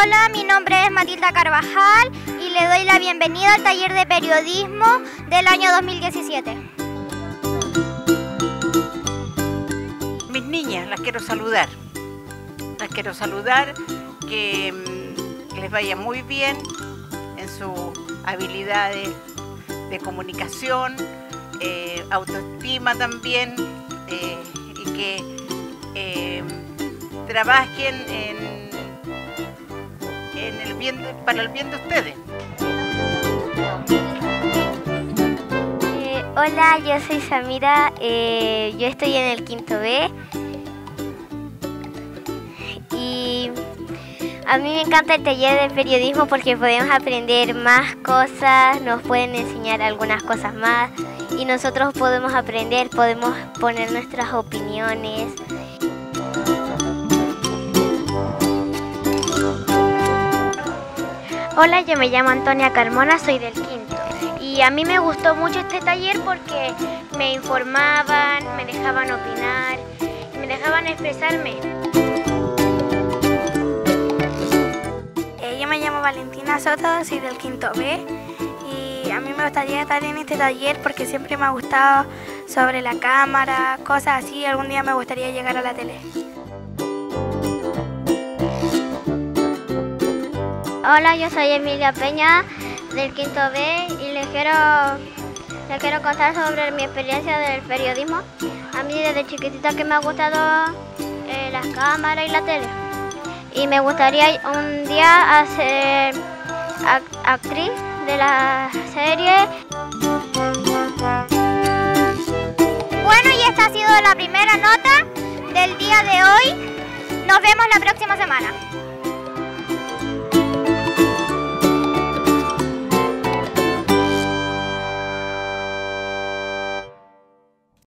Hola, mi nombre es Matilda Carvajal y le doy la bienvenida al taller de periodismo del año 2017. Mis niñas, las quiero saludar. Las quiero saludar, que les vaya muy bien en sus habilidades de comunicación, autoestima también, y que trabajen para el bien de ustedes. Hola, yo soy Samira, yo estoy en el quinto B y a mí me encanta el taller de periodismo porque podemos aprender más cosas, nos pueden enseñar algunas cosas más y nosotros podemos aprender, podemos poner nuestras opiniones. Hola, yo me llamo Antonia Carmona, soy del quinto y a mí me gustó mucho este taller porque me informaban, me dejaban opinar, me dejaban expresarme. Yo me llamo Valentina Soto, soy del quinto B y a mí me gustaría estar en este taller porque siempre me ha gustado sobre la cámara, cosas así, algún día me gustaría llegar a la tele. Hola, yo soy Emilia Peña del quinto B y les quiero contar sobre mi experiencia del periodismo. A mí desde chiquitita que me ha gustado las cámaras y la tele. Y me gustaría un día ser actriz de la serie. Bueno, y esta ha sido la primera nota del día de hoy. Nos vemos la próxima semana.